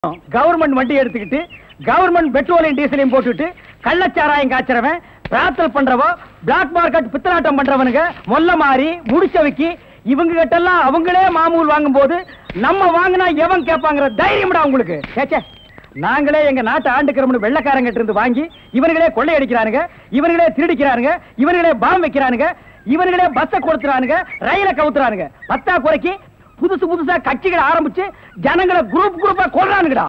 Government வண்டி எடுத்துக்கிட்டு government பெட்ரோலையும் டீசலையும் போட்டுட்டு கள்ளச்சாராயம் காய்ச்சறவன் பிரார்த்தல் பண்றவோ பிளாக் மார்க்கெட் பித்தலாட்டம் பண்றவனுங்க மொல்ல மாறி முடிச்சவைக்கு இவங்க கிட்ட எல்லாம் அவங்களே மாமூல் வாங்கும் போது நம்ம வாங்கினா எவன் கேட்பாங்கிற தைரியம்டா உங்களுக்கு. நாங்களே எங்க நாட்டை ஆண்டுக்கிறோம்னு வெள்ளக்காரங்கிட்ட இருந்து வாங்கி இவனுங்களே கொள்ளையடிக்கிறானுங்க, இவனுங்களே திருடிக்கிறானுங்க, இவனுங்களே பாம் வைக்கிறானுங்க, இவனுங்களே பஸ்ஸை கொடுத்துறானுங்க, ரயில கவுத்துறானுங்க. பத்தா குறைக்கு புதுசா கட்சிகளை ஆரம்பிச்சு ஜனங்களை குரூப்பா கொள்றானுங்கடா.